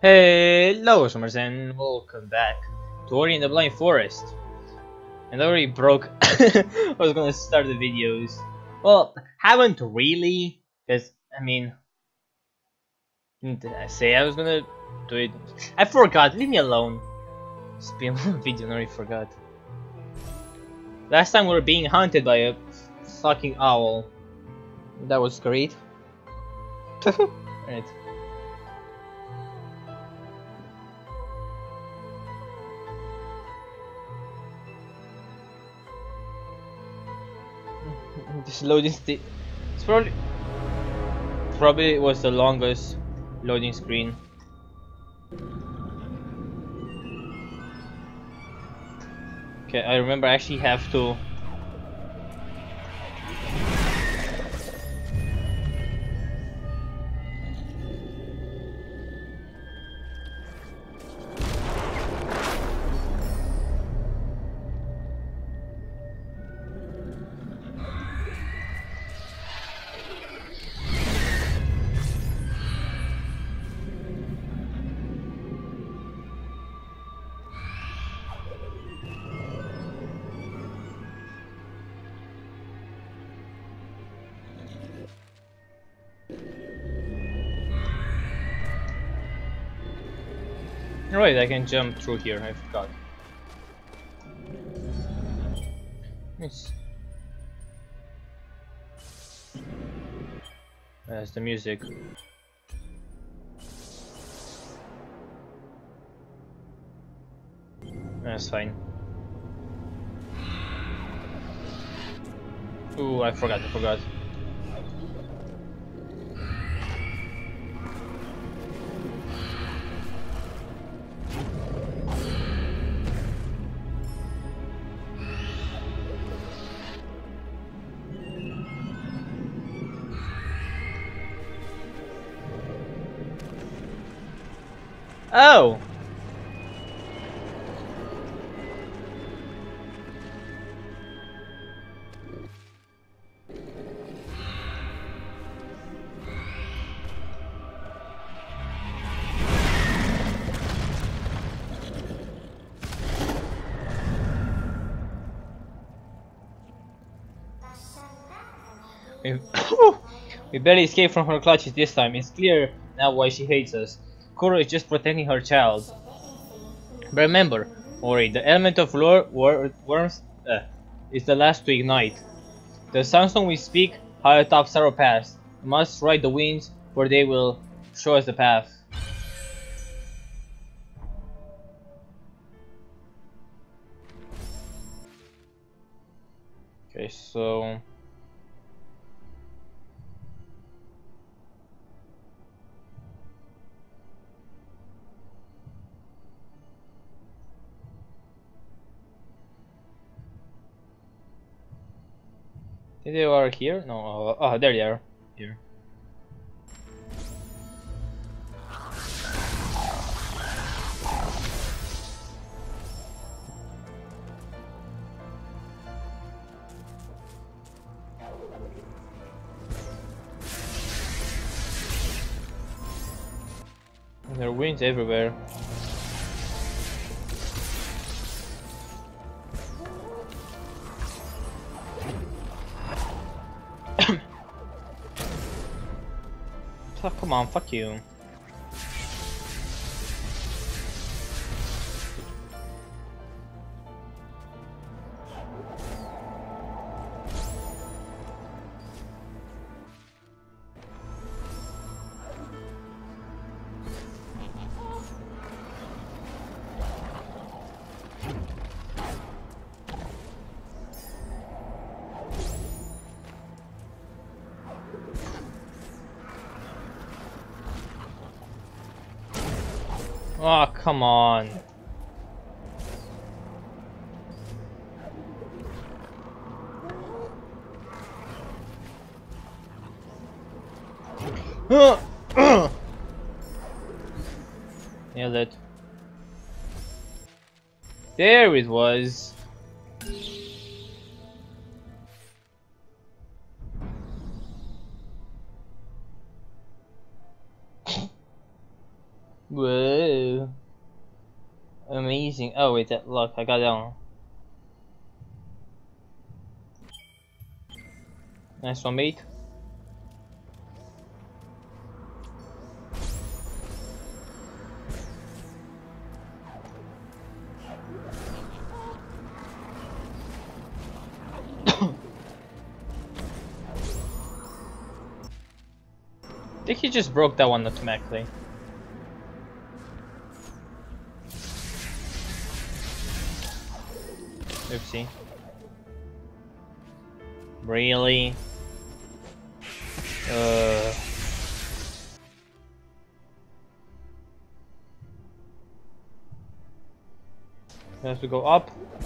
Hello, Summers, and welcome back to Ori and the Blind Forest. And I already broke. I was gonna start the videos. Well, haven't really, because didn't I say I was gonna do it? I forgot. Leave me alone. It's been one video, and I already forgot. Last time we were being hunted by a fucking owl. That was great. Right. This loading it's probably was the longest loading screen. Okay, I remember I actually have to. Right, I can jump through here, I forgot. Yes. That's the music. That's fine. Ooh, I forgot. Oh! We we barely escaped from her clutches this time. It's clear now why she hates us. Kuro is just protecting her child. But remember, Ori, the element of worms is the last to ignite. The Sunstone we speak high atop Sorrow Pass. We must ride the winds, for they will show us the path. Okay, so... They are here? No, oh, there they are. Here. There are winds everywhere. Oh, come on, fuck you. Oh, come on. Nailed it. There it was. Whoa. Amazing. Oh wait, look, I got down. Nice one, mate. I think he just broke that one automatically. Oopsie. Really? We have to go up.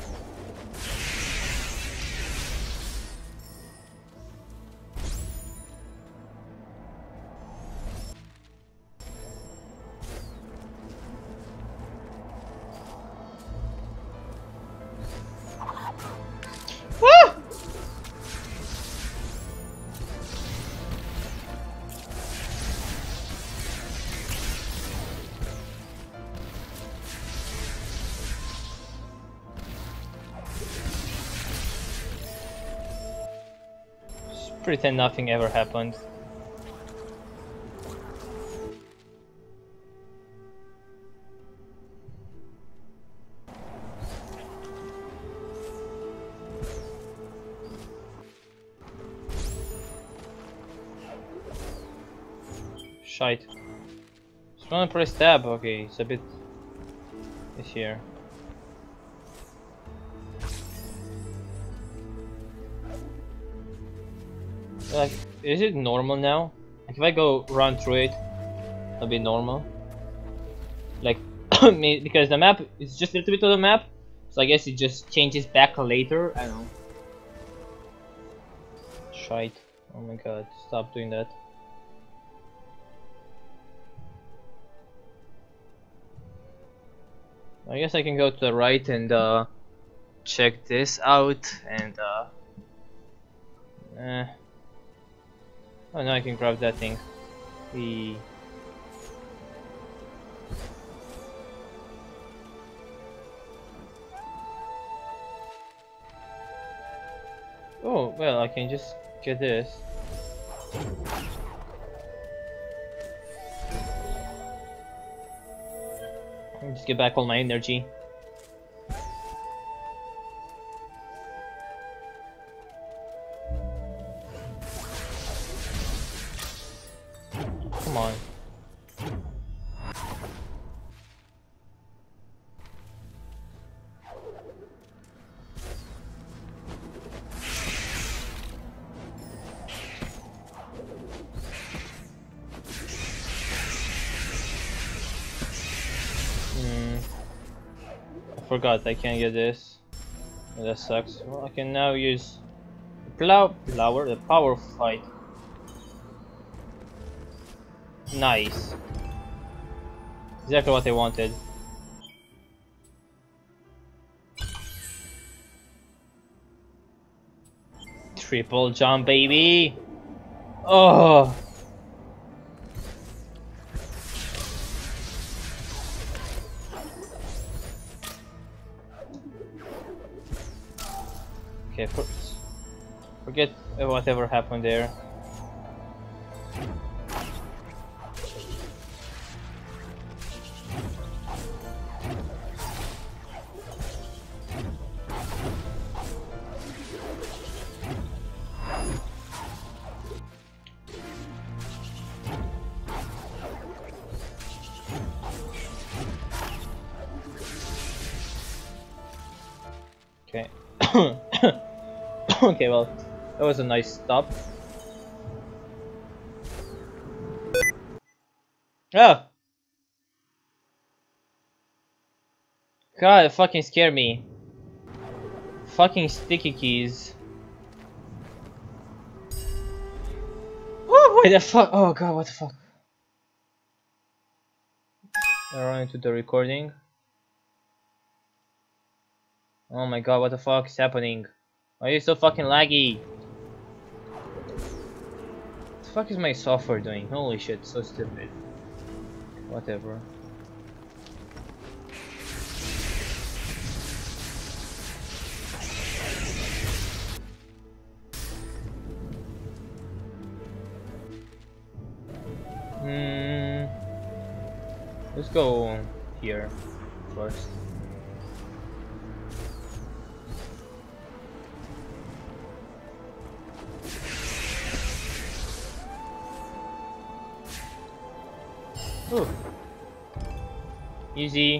Pretend nothing ever happened. Shite. Just wanna press tab. Okay, it's a bit. It's here. Like, is it normal now? Like, if I go run through it, it'll be normal. Like, because the map is just a little bit of the map, so I guess it just changes back later. I don't know. Shite. Oh my god, stop doing that. I guess I can go to the right and check this out and oh no, I can grab that thing. Oh, well, I can just get this. Just get back all my energy. Come on. I forgot I can't get this. That sucks. Well, I can now use the power fight. Nice. Exactly what I wanted. Triple jump, baby! Oh! Okay, forget whatever happened there. Okay. Okay, well, that was a nice stop. Ah! God, it fucking scared me. Fucking sticky keys. Oh, wait, the fuck? Oh god, what the fuck? I run into the recording. Oh my god, what the fuck is happening? Why are you so fucking laggy? What the fuck is my software doing? Holy shit, so stupid. Whatever. Let's go here first. Ooh. Easy.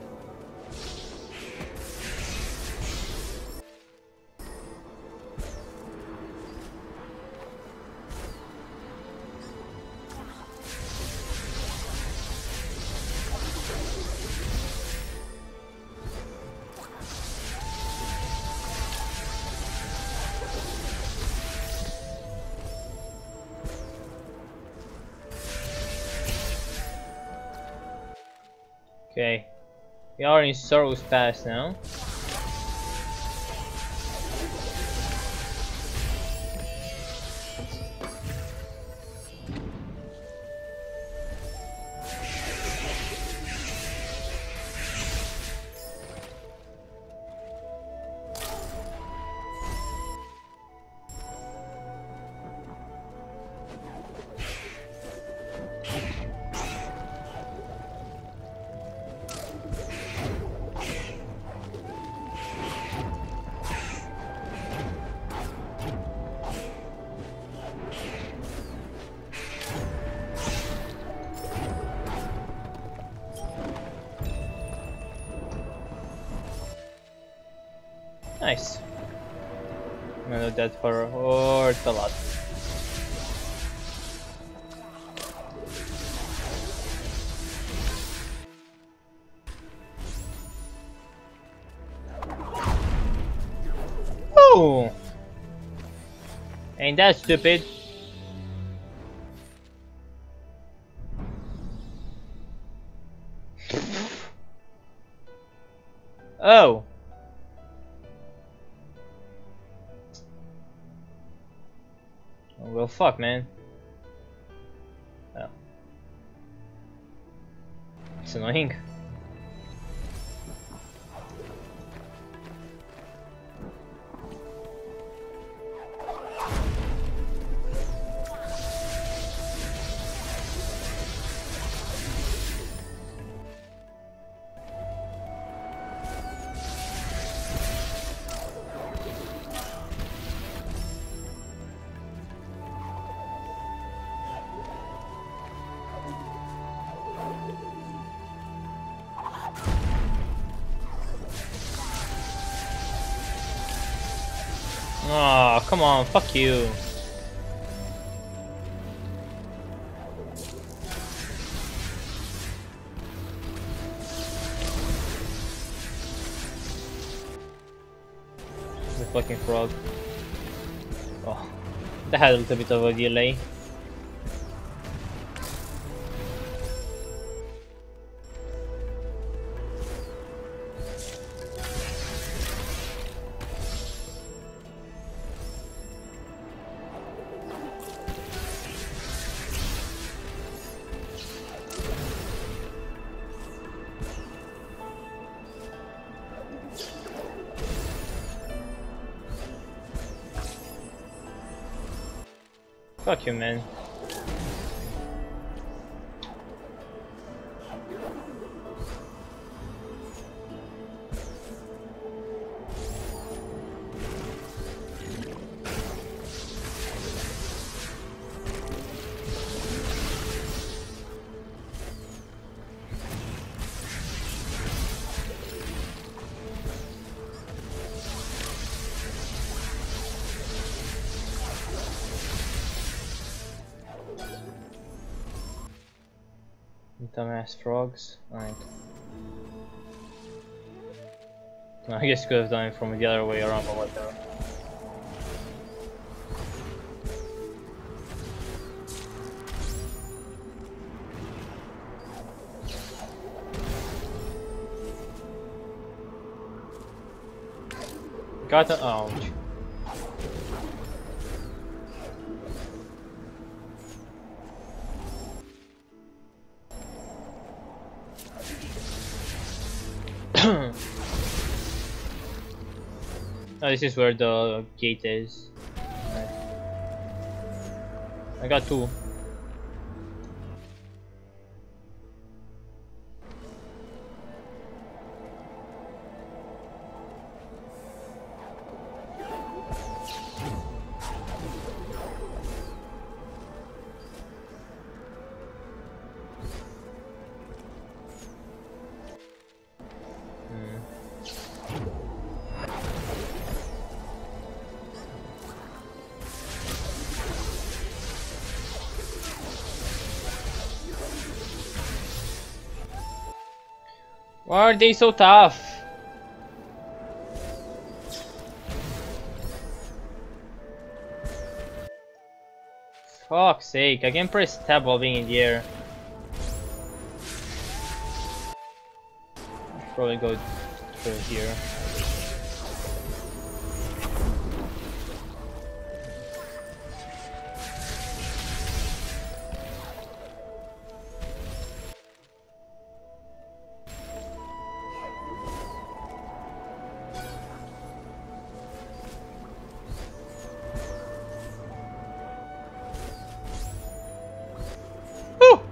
Okay, we are in Sorrow's Pass now. Nice. I'm gonna do that for a lot. Oh! Ain't that stupid? Oh! Well, fuck, man. Oh. It's annoying. Oh, come on, fuck you. The fucking frog. Oh, that had a little bit of a delay. Fuck you, man. Dumbass frogs. Alright. I guess could have done it from the other way around, but whatever. Got an ouch. Oh, this is where the gate is. Right. I got two. Why are they so tough? Fuck's sake, I can press tab while being in the air. Probably go through here. Woo!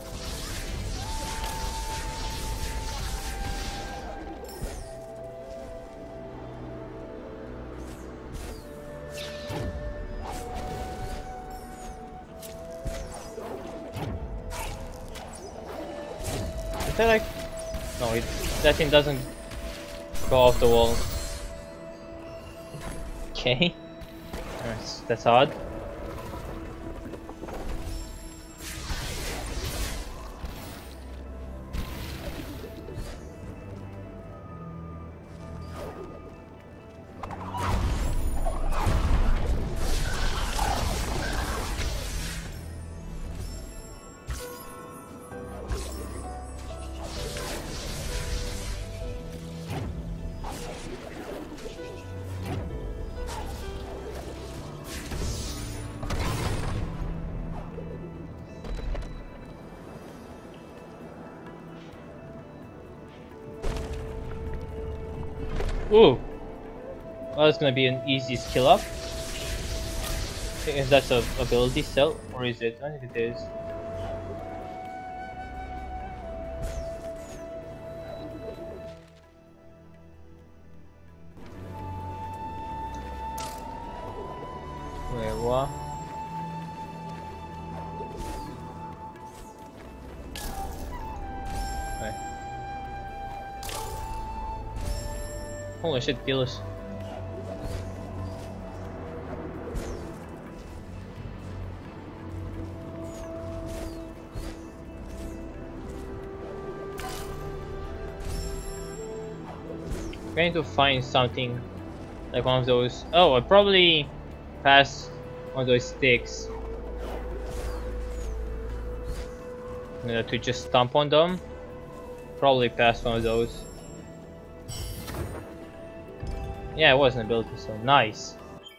Is that like... No, that thing doesn't go off the wall. Okay. That's odd. Ooh! Well, it's gonna be an easy skill up. If that's a ability cell, or is it? I think it is. Wait, what? Wait. Holy shit, Gillis. I'm going to find something like one of those. Oh, I probably passed one of those sticks. To just stomp on them. Probably passed one of those. Yeah, it was an ability, so nice.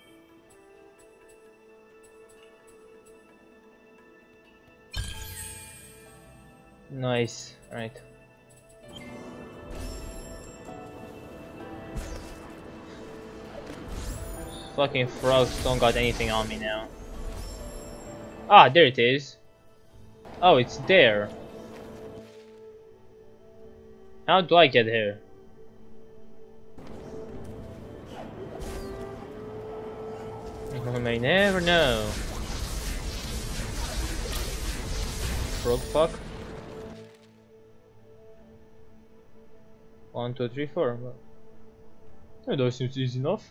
Nice, right. Fucking frogs don't got anything on me now. Ah, there it is. Oh, it's there. How do I get here? I may never know. Frog fuck. 1, 2, 3, 4. Oh, that seems easy enough.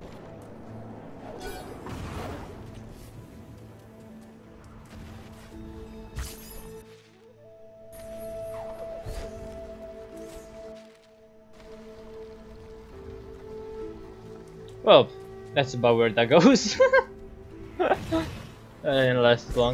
Well, that's about where that goes. Didn't last long.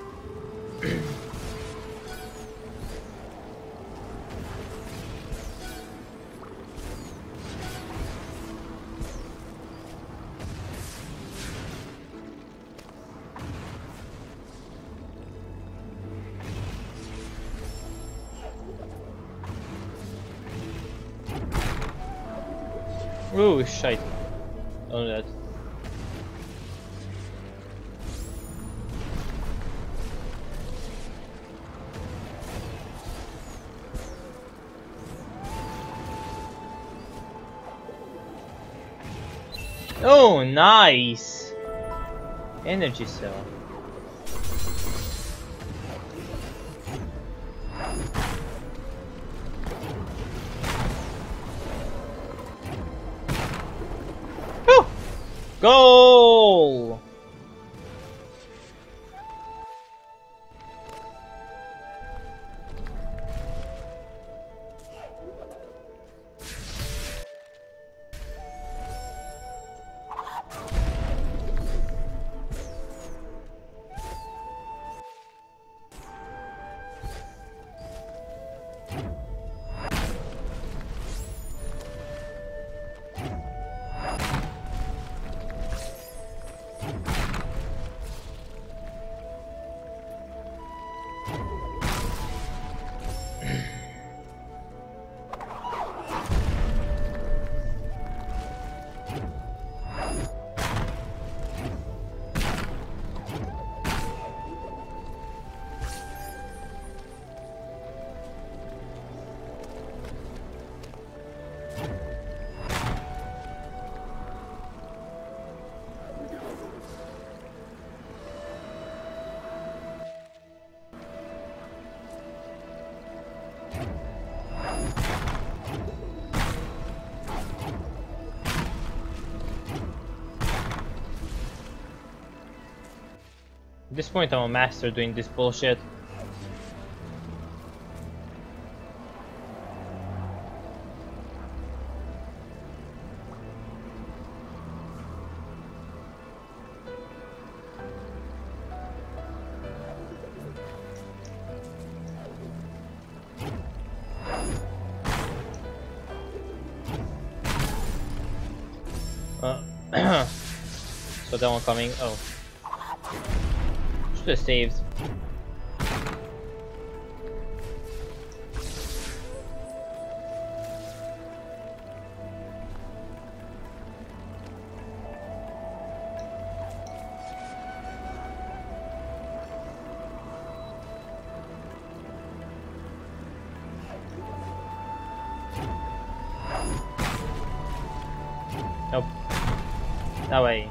Ooh, shite. Don't do that. Oh, nice! Energy cell. Woo! Goal! At this point, I'm a master doing this bullshit. So that one coming. Oh, should have saved. Nope. That way.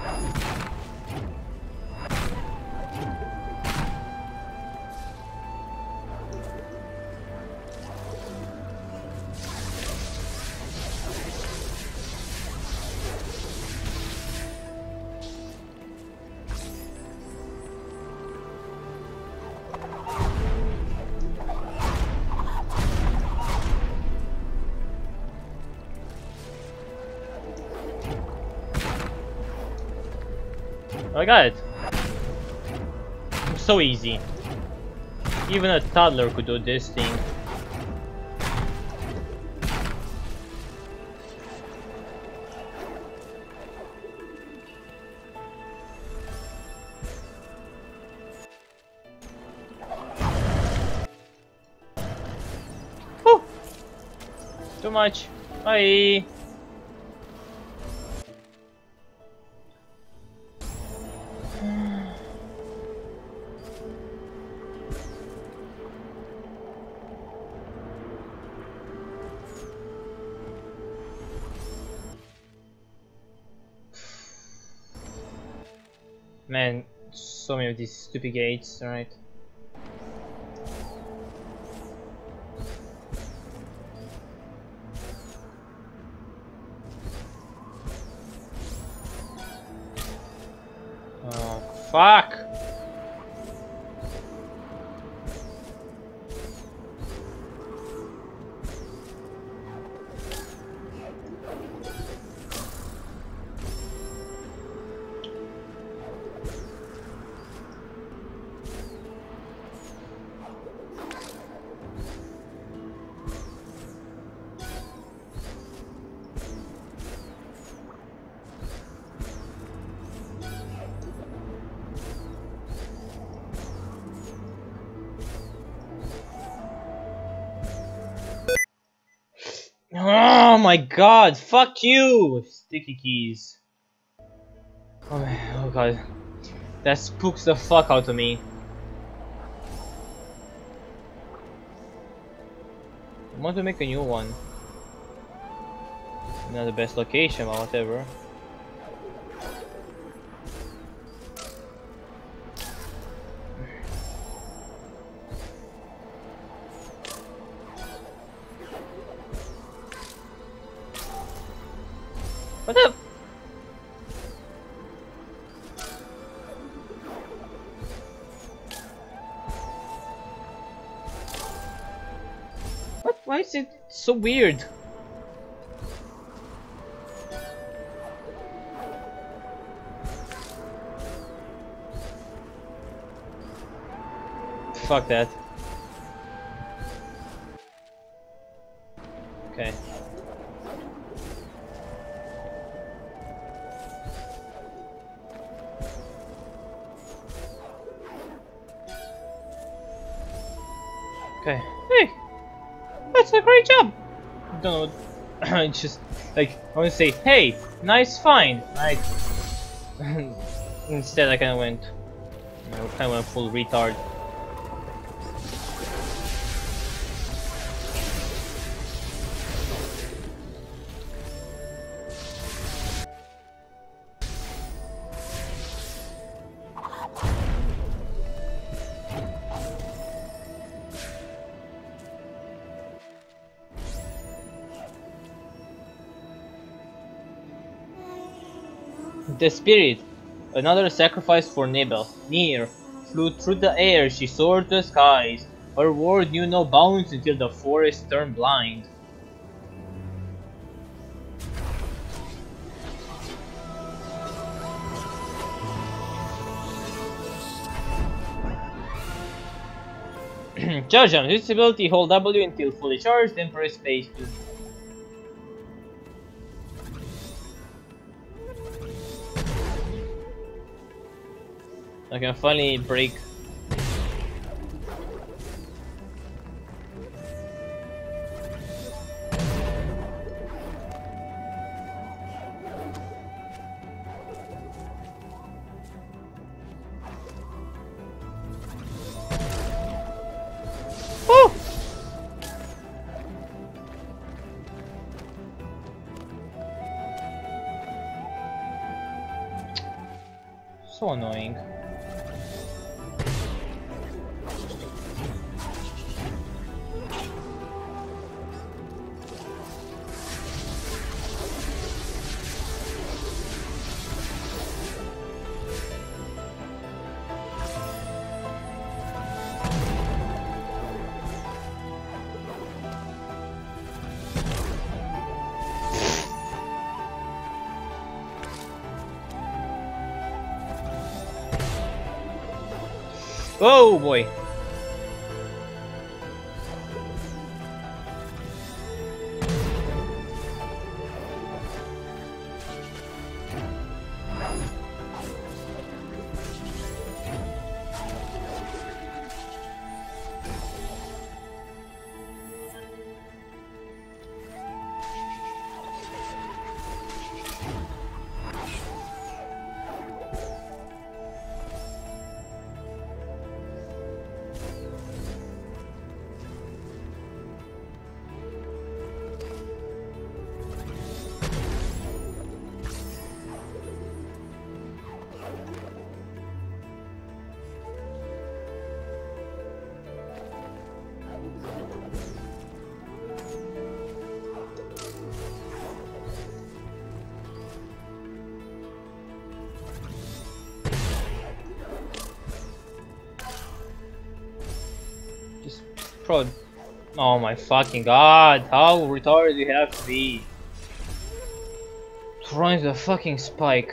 Oh, I got it. So easy. Even a toddler could do this thing. Whew. Too much. Bye. Man, so many of these stupid gates, right? Oh, fuck! Oh my god, fuck you! Sticky keys. Oh god. That spooks the fuck out of me. I want to make a new one. Not the best location, but whatever. What the? What? Why is it so weird? Fuck that. Okay. Okay. Hey! That's a great job! I don't know. It's just like I want to say, hey, nice find. Right. Instead, I kind of went, full retard. The spirit. Another sacrifice for Nibel. Near flew through the air, she soared to the skies. Her word knew no bounds until the forest turned blind. Charge on this ability, hold W until fully charged, then press space to. I can finally break. Woo! So annoying. Oh boy. Bro, oh my fucking god, how retarded do you have to be? Throwing the fucking spike.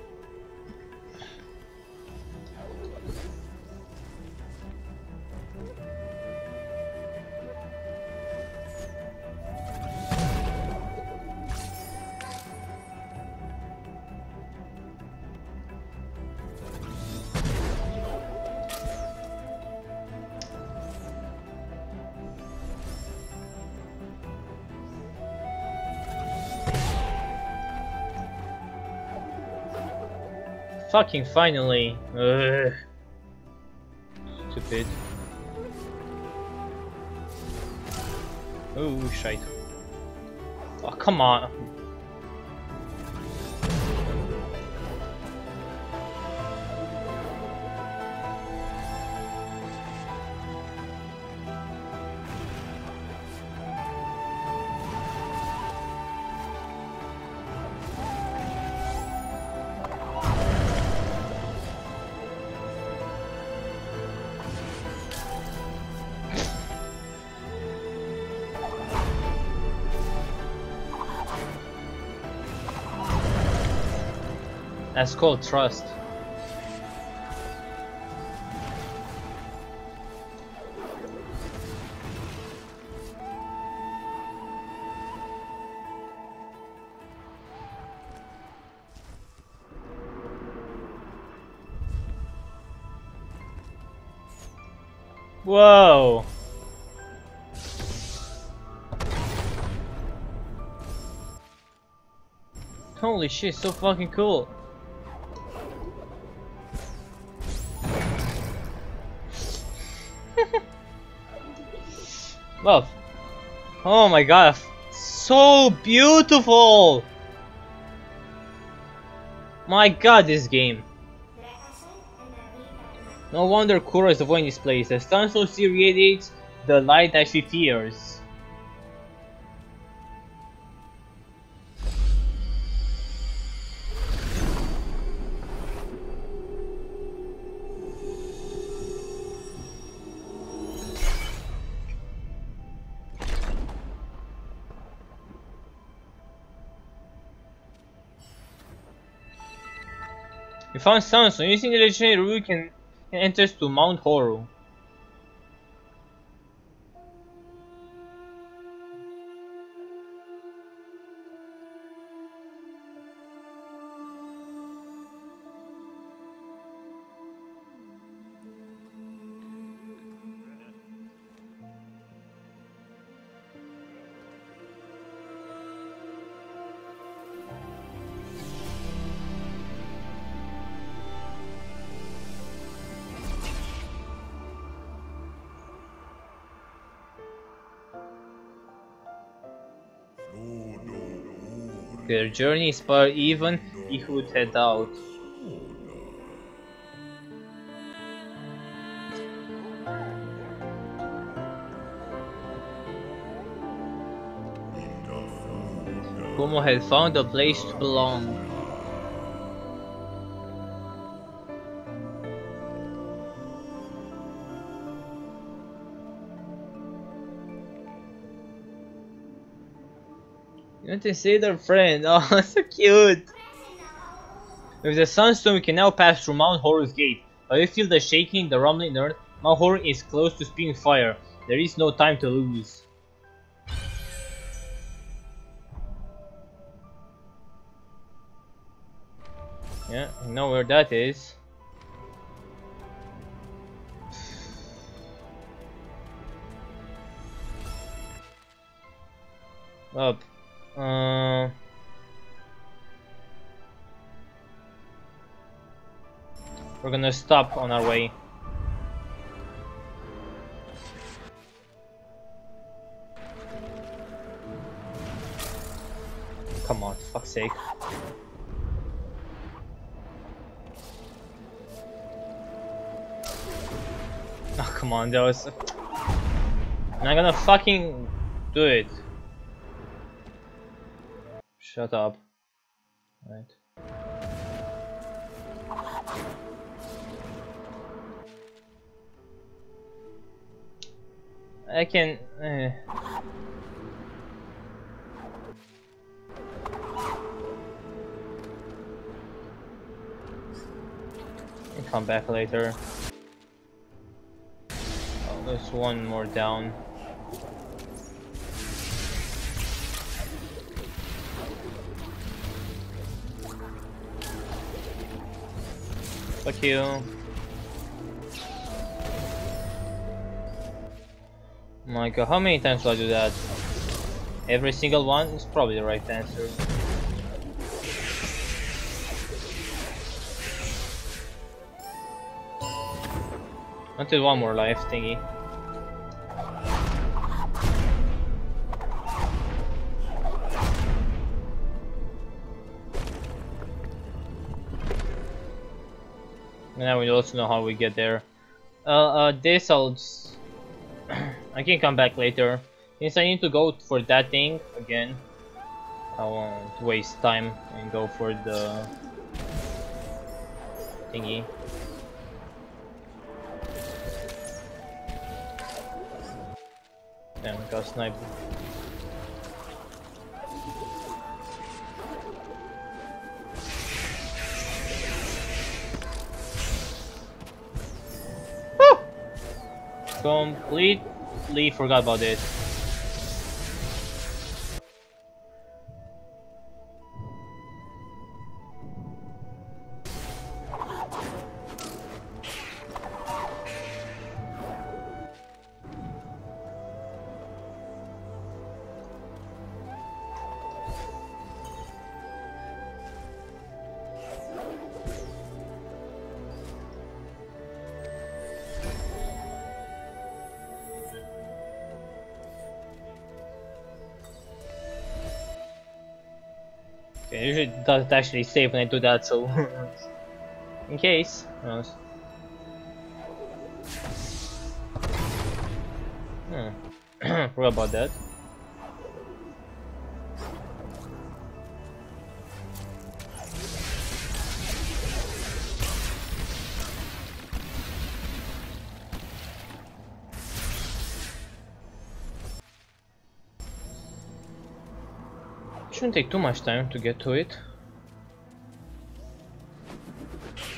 Fucking finally. Ugh. Stupid. Oh shite. Oh come on. That's called trust. Whoa! Holy shit, so fucking cool. Well, oh my god, so beautiful! My god, this game. No wonder Kura is avoiding this place. The sun so irradiates the light that she fears. We found Samson. Using the legendary route can enter to Mount Horu. Their journey is far even if would head out. Kumo had found a place to belong. You want to see their friend? Oh, so cute! With the Sunstone, we can now pass through Mount Horu's gate. But you feel the shaking, the rumbling in the earth. Mount Horu is close to spewing fire. There is no time to lose. Yeah, I know where that is. Up. We're gonna stop on our way. Come on, fuck's sake. Oh, come on, that was... I'm not gonna fucking do it. Shut up. Right. I can... I'll come back later. Oh, there's one more down. Fuck you. My god, how many times do I do that? Every single one is probably the right answer. Until one more life thingy. Now we also know how we get there. This I'll just... I can come back later. Since I need to go for that thing again, I won't waste time and go for the thingy. Damn, got sniped. Woo! Completely forgot about it. Okay, usually it doesn't actually save when I do that, so in case. Forgot about that. Shouldn't take too much time to get to it.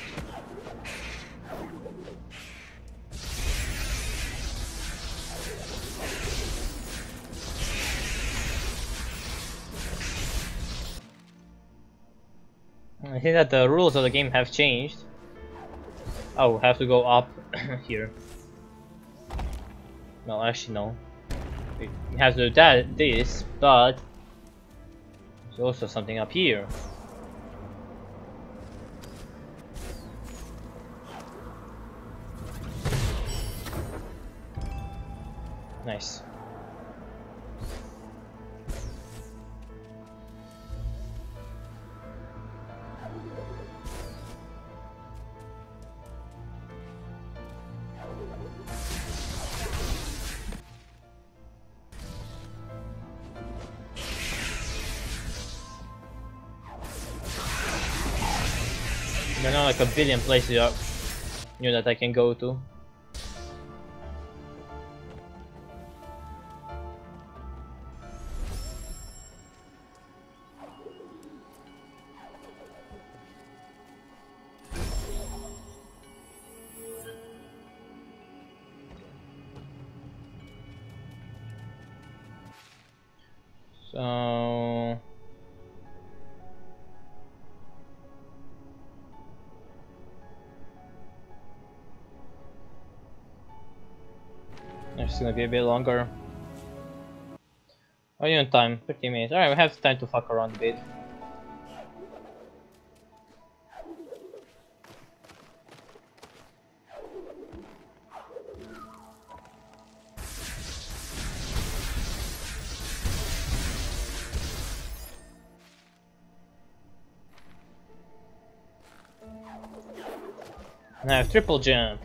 I think that the rules of the game have changed. Oh, have to go up here. No, actually no. We have to do this, but there's also something up here. Nice. There are not like a billion places that I can go to. So it's gonna be a bit longer. Oh, you on time? 15 minutes. Alright, we have time to fuck around a bit. And I have triple jump.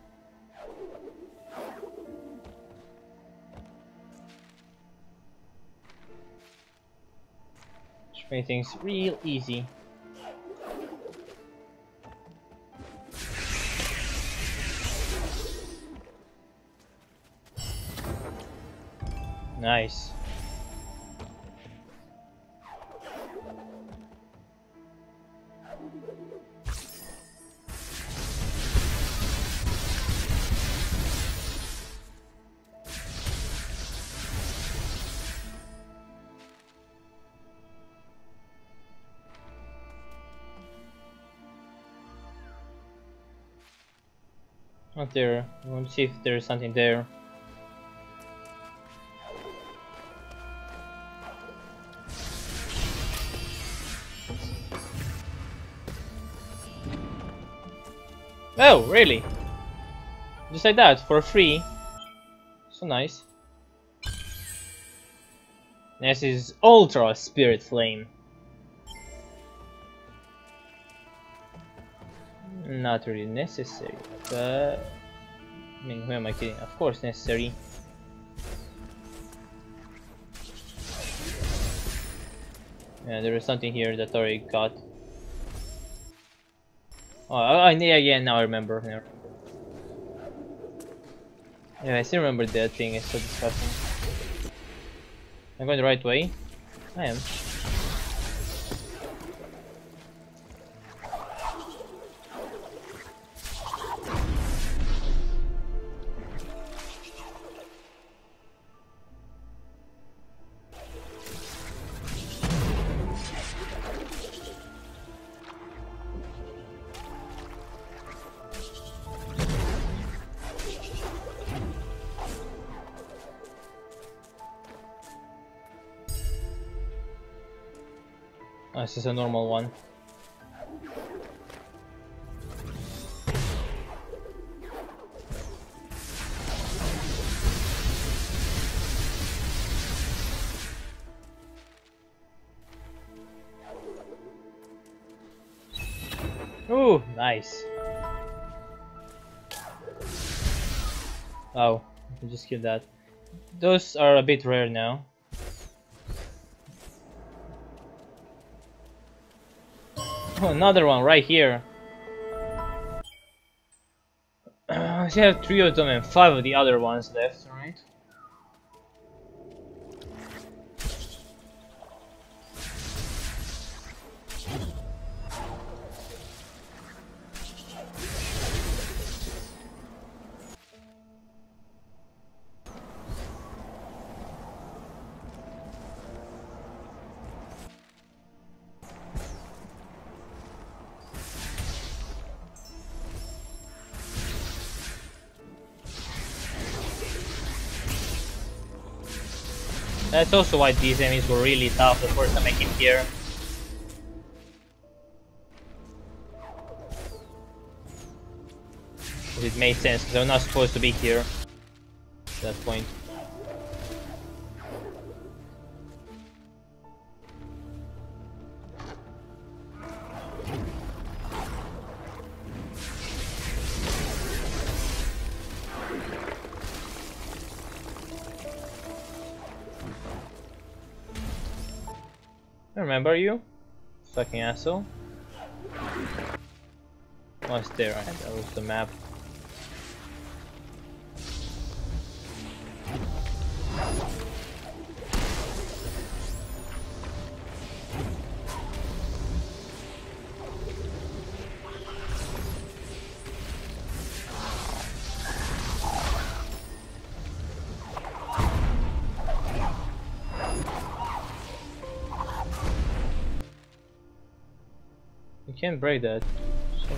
Which makes things real easy. Nice. Not there. I want to see if there's something there. Oh, really? Just like that, for free. So nice. This is Ultra Spirit Flame. Not really necessary, but I mean, who am I kidding? Of course necessary. Yeah, there is something here that I already got. Oh, yeah, now I remember. Yeah, I still remember that thing. It's so disgusting. I'm going the right way. I am. Oh, this is a normal one. Ooh, nice. Oh, I just killed that. Those are a bit rare now. Oh, another one right here. I have 3 of them and 5 of the other ones left, right? That's also why these enemies were really tough the first time I came here. It made sense, because I'm not supposed to be here at that point. I remember you, fucking asshole. What's there? That was the map. You can't break that. So.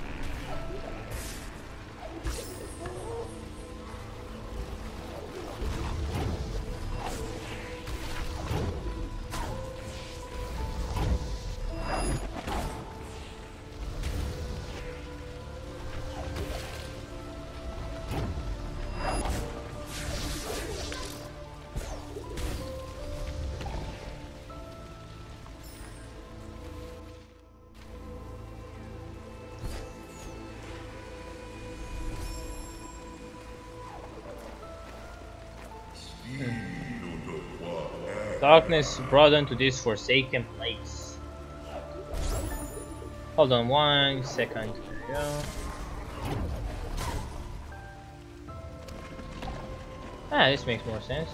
Darkness brought them to this forsaken place. Hold on 1 second. There we go. Ah, this makes more sense.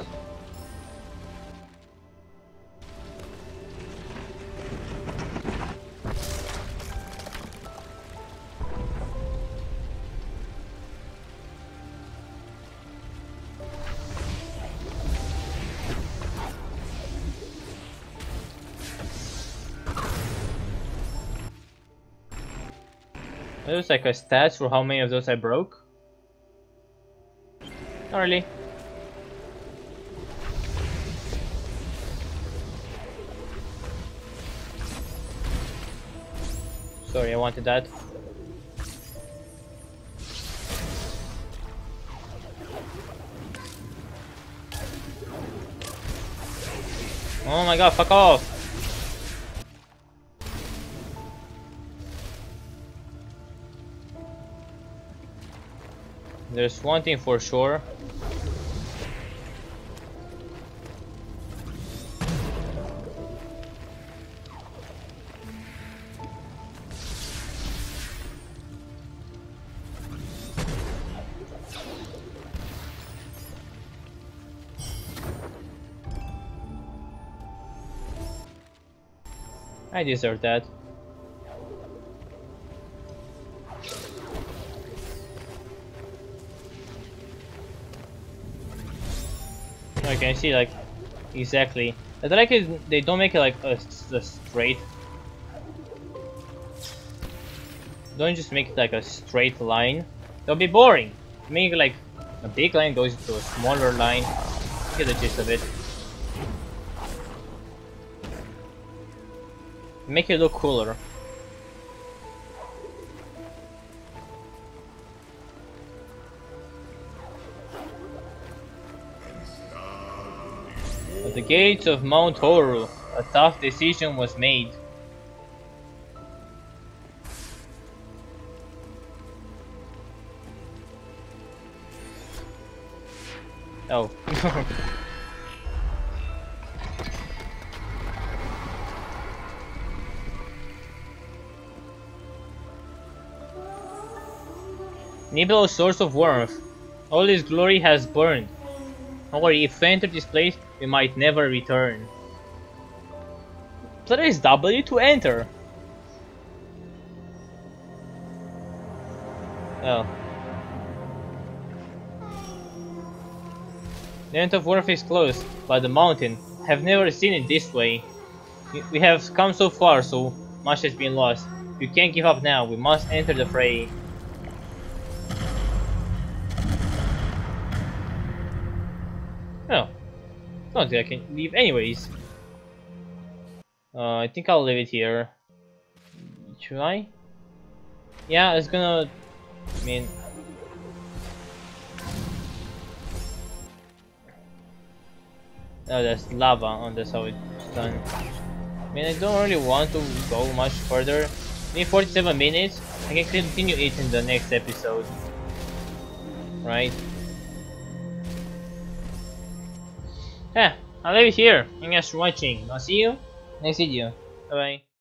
There's like a stats for how many of those I broke. Not really. Sorry, I wanted that. Oh my god, fuck off! There's one thing for sure. I deserve that. I can see like exactly. I like it. They don't make it like a straight. Don't just make it like a straight line. That'll be boring. Make like a big line goes to a smaller line. Get the gist of it. Make it look cooler. At the gates of Mount Horu, a tough decision was made. Oh. Nibel's source of warmth. All his glory has burned. Don't worry, if we enter this place, we might never return. Press W to enter. Oh. The end of warmth is close, but the mountain. Have never seen it this way. We have come so far, so much has been lost. You can't give up now. We must enter the fray. Oh. don't think I can leave anyways. I think I'll leave it here. Should I? Yeah, it's gonna... I mean... Oh, there's lava on this, how it's done. I mean, I don't really want to go much further. In 47 minutes, I can continue it in the next episode. Right? Yeah, I'll leave it here. Thanks for watching. I'll see you next video. Bye bye.